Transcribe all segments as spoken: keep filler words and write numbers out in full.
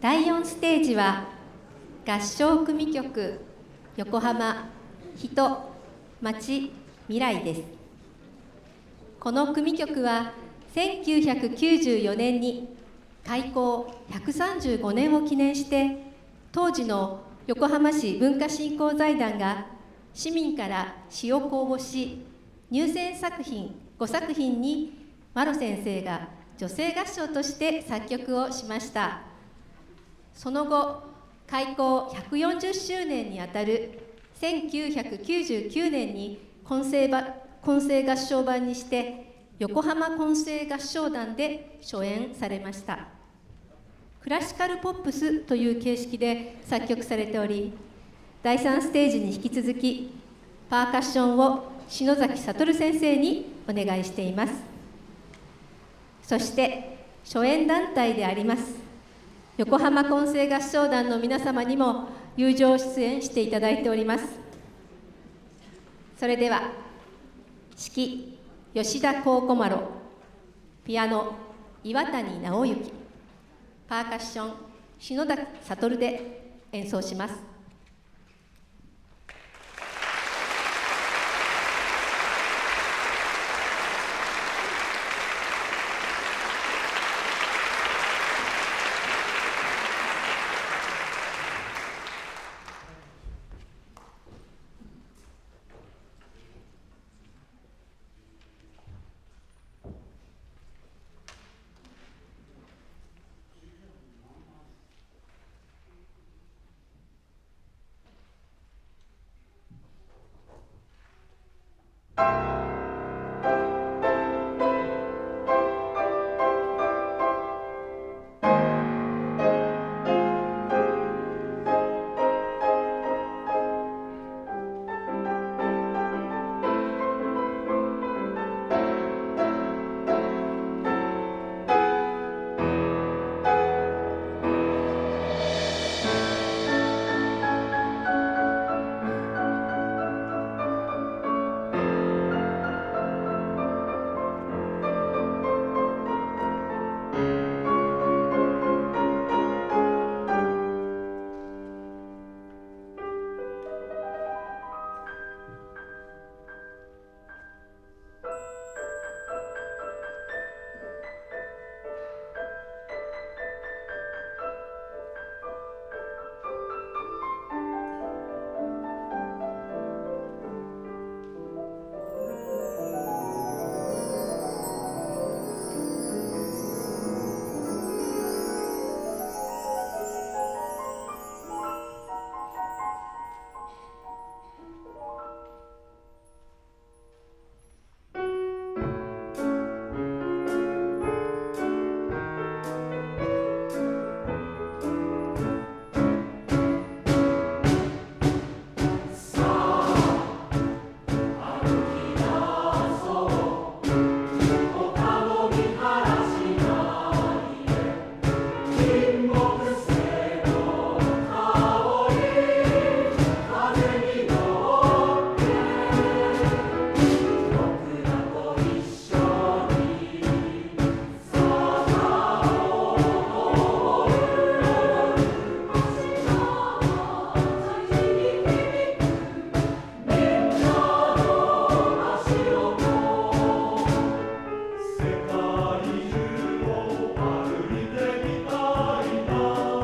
だいよんステージは合唱組曲横浜人町未来です。この組曲はせんきゅうひゃくきゅうじゅうよねんに開校ひゃくさんじゅうごねんを記念して当時の横浜市文化振興財団が市民から詩を公募し入選作品ごさく品にマロ先生が女性合唱として作曲をしました。その後開校ひゃくよんじゅっしゅうねんにあたるせんきゅうひゃくきゅうじゅうきゅうねんに混声ば混声合唱版にして横浜混声合唱団で初演されました。クラシカルポップスという形式で作曲されており、だいさんステージに引き続きパーカッションを篠崎悟先生にお願いしています。そして初演団体であります横浜混声合唱団の皆様にも友情出演していただいております。それでは指揮吉田幸小麿、ピアノ岩谷直之、パーカッション篠崎悟で演奏します。 世界中を歩いてみたいな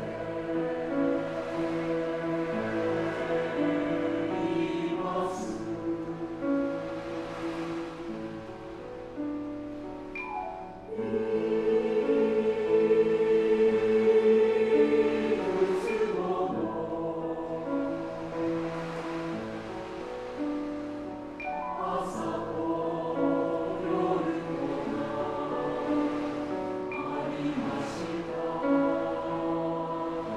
「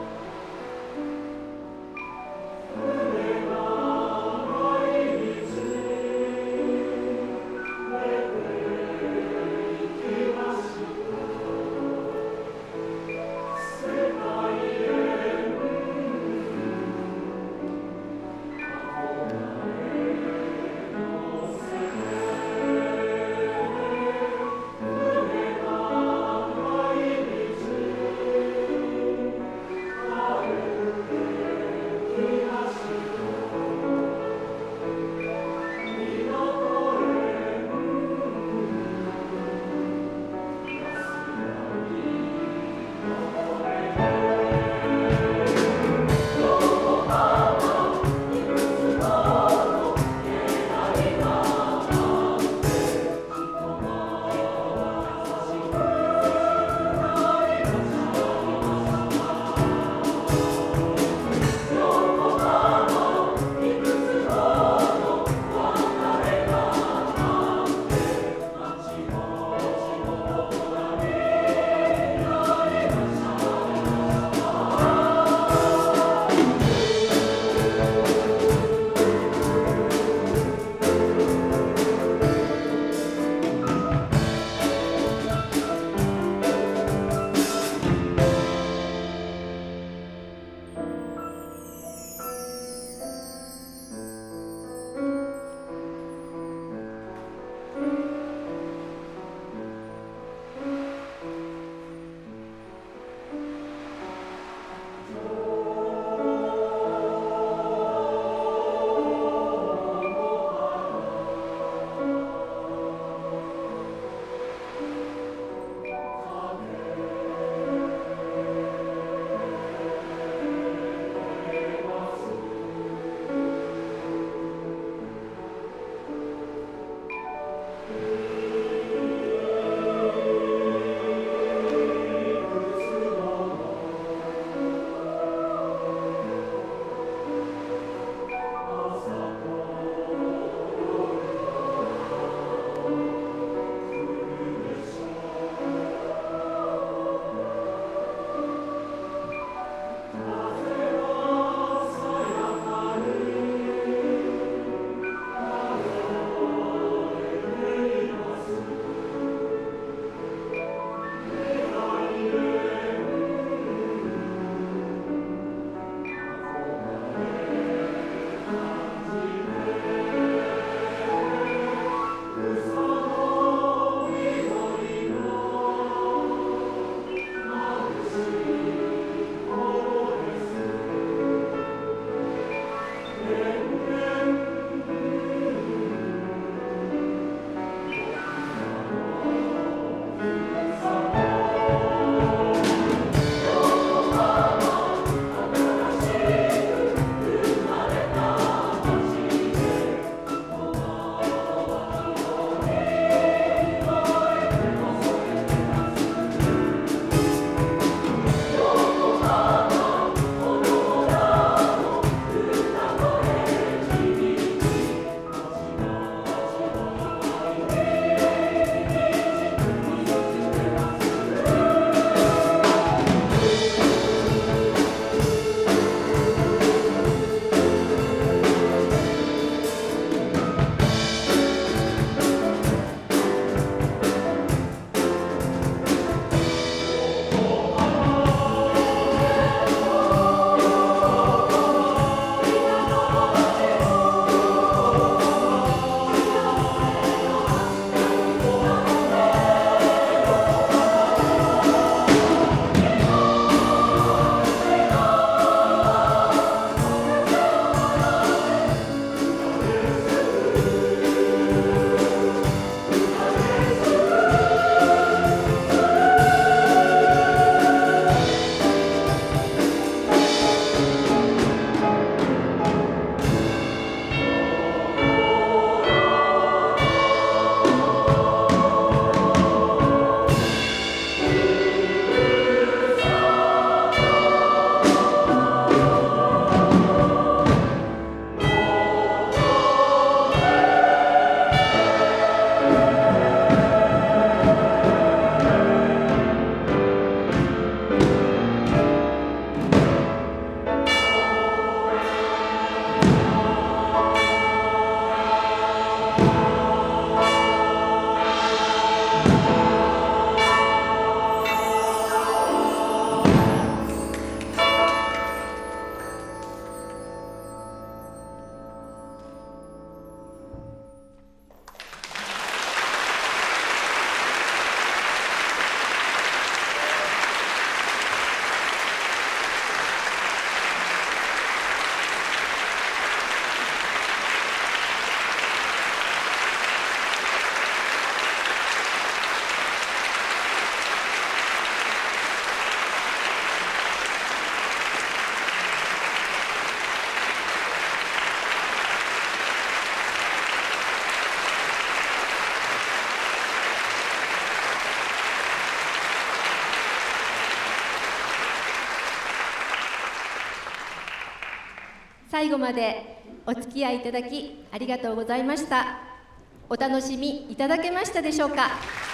最後までお付き合いいただきありがとうございました。お楽しみいただけましたでしょうか。あ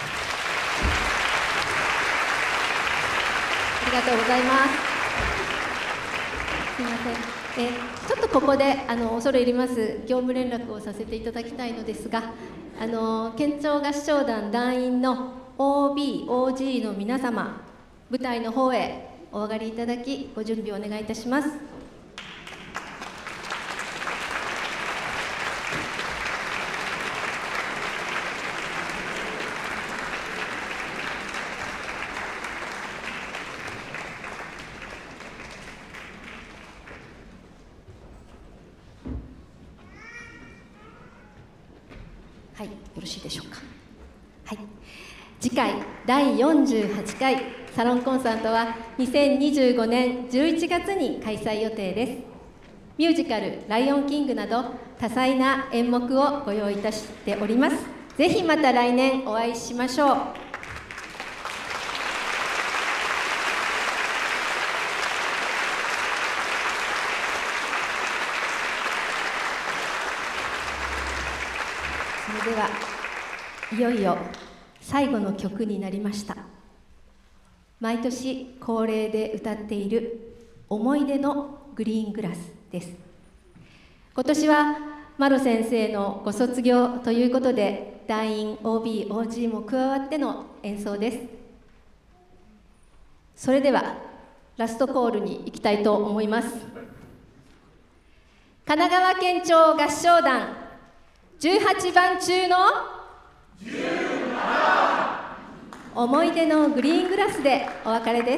りがとうございます。すみません。えちょっとここであの恐れ入ります業務連絡をさせていただきたいのですが、あの県庁合唱団団員の オービー、オージー の皆様、舞台の方へお上がりいただきご準備をお願いいたします。はい、よろしいでしょうか。はい、次回だいよんじゅうはちかいサロンコンサートはにせんにじゅうごねんじゅういちがつに開催予定です。ミュージカル「ライオンキング」など多彩な演目をご用意いたしております。ぜひまた来年お会いしましょう。それではいよいよ最後の曲になりました。毎年恒例で歌っている思い出のグリーングラスです。今年はマロ先生のご卒業ということで団員 オービー、オージー も加わっての演奏です。それではラストコールに行きたいと思います。神奈川県庁合唱団じゅうはちばん中のじゅうなな、思い出のグリーングラスでお別れです。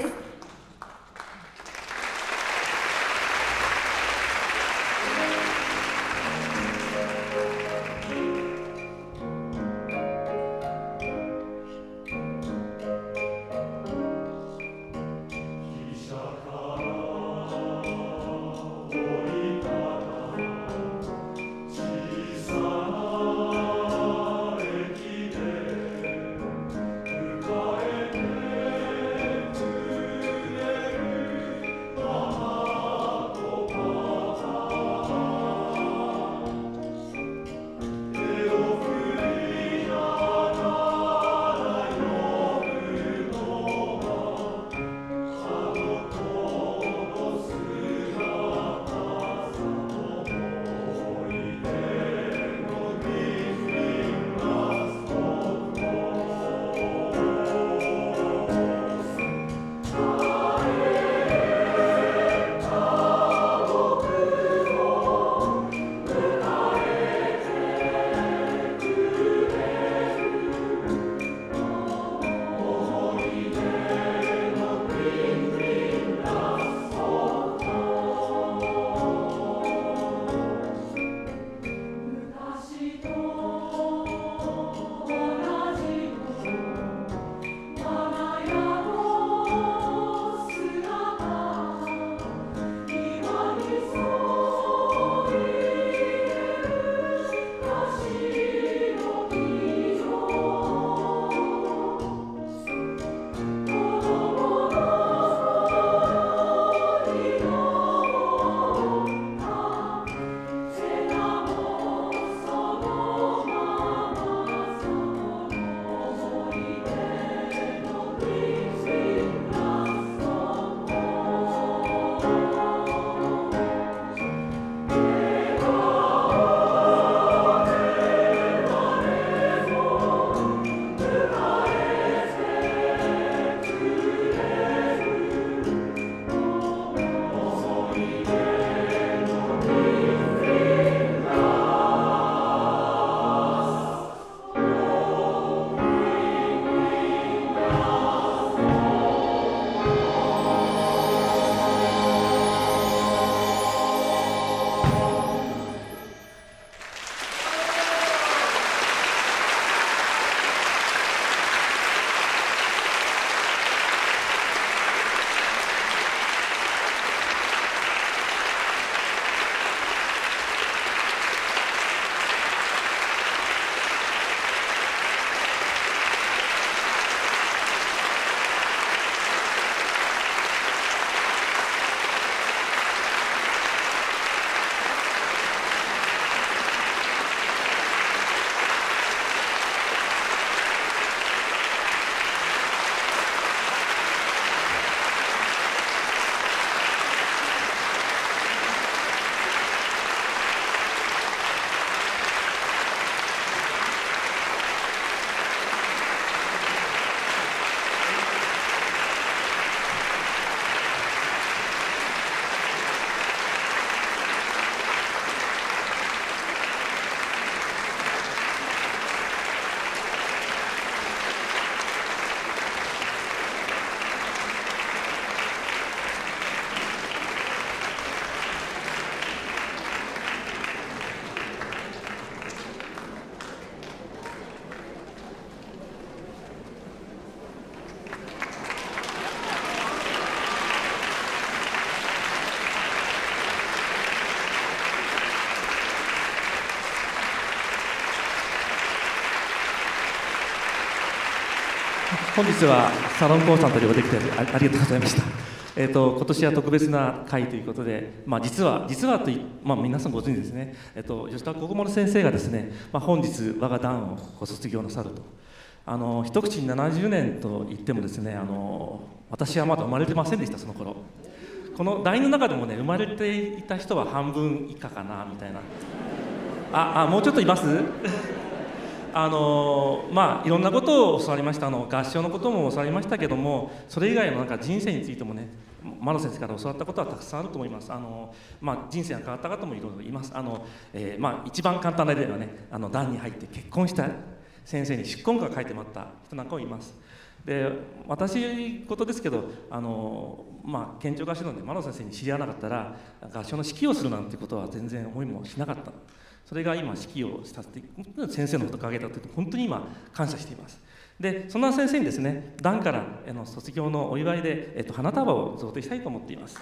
本日はサロンコンサートにおできてありがとうございました。えーと、今年は特別な会ということで、まあ、実は、実はとい、まあ、皆さんご存知ですね、えーと、吉田国守先生がですね、まあ、本日、我が団をご卒業なさると。あの一口にななじゅうねんと言ってもですね、あの私はまだ生まれてませんでした、その頃。この団員の中でもね、生まれていた人は半分以下かなみたいな。ああ、もうちょっといますあのまあいろんなことを教わりました。あの合唱のことも教わりましたけども、それ以外のなんか人生についてもね、マロ先生から教わったことはたくさんあると思います。あの、まあ、人生が変わった方もいろいろいます。あの、えーまあ、一番簡単な例ではね、あの団に入って結婚した先生に出婚歌を書いてもらった人なんかもいます。で、私事ですけど、あのまあ、県庁合唱団でマロ先生に知り合わなかったら合唱の指揮をするなんてことは全然思いもしなかった。それが今指揮をさせて先生のおかげだというと本当に今感謝しています。でそんな先生にですね、団からあの卒業のお祝いで、えっと、花束を贈呈したいと思っています。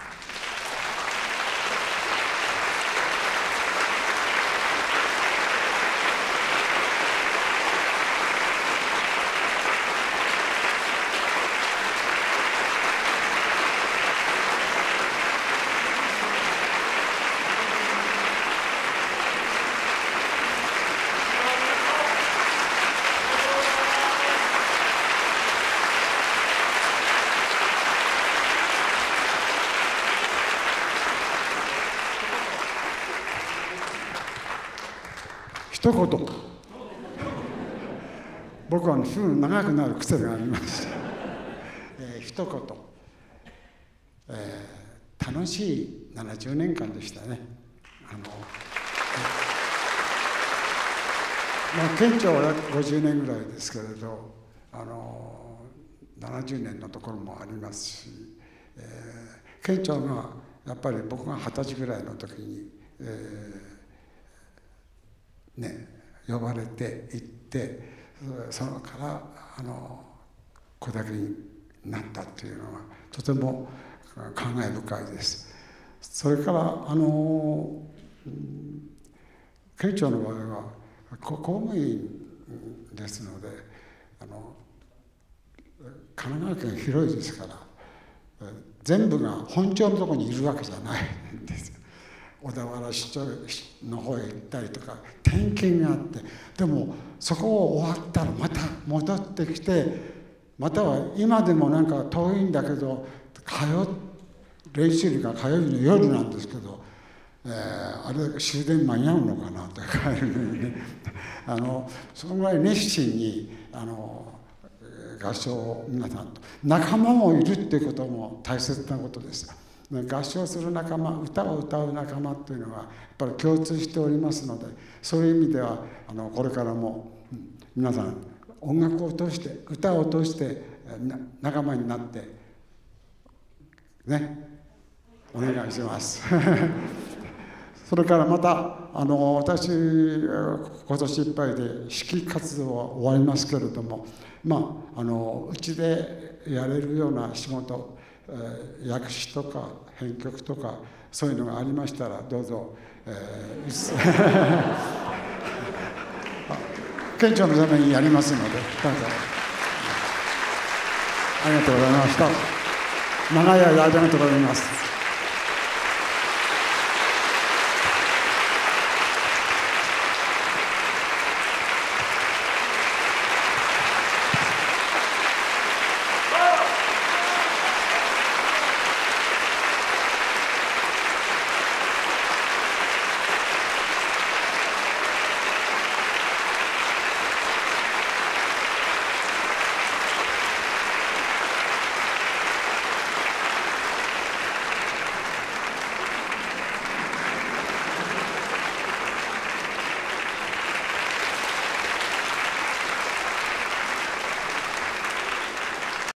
一言、僕はすぐ長くなる癖があります。えー、一言、えー、楽しいななじゅうねんかんでしたね。あの、まあ、県庁は約ごじゅうねんぐらいですけれど、あのななじゅうねんのところもありますし、えー、県庁がやっぱり僕が二十歳ぐらいの時に、えーね、呼ばれて行ってそのからあのこれだけになったというのはとても感慨深いです。それからあの県庁の場合は公務員ですので、あの神奈川県広いですから全部が本庁のところにいるわけじゃないんです。小田原市長の方へ行ったりとか転勤があって、でもそこを終わったらまた戻ってきて、または今でもなんか遠いんだけど通練習日が火曜日の夜なんですけど、えー、あれ終電間に合うのかなって帰るのにねあのそのぐらい熱心にあの合唱を皆さんと仲間もいるっていうことも大切なことです。合唱する仲間、歌を歌う仲間というのはやっぱり共通しておりますので、そういう意味ではあのこれからも皆さん音楽を通して歌を通して仲間になってね、お願いしますそれからまたあの私今年いっぱいで指揮活動は終わりますけれども、まああのうちでやれるような仕事、えー、訳詞とか編曲とかそういうのがありましたらどうぞ、えー、県庁のためにやりますのでどうぞありがとうございました。長い間ありがとうございます。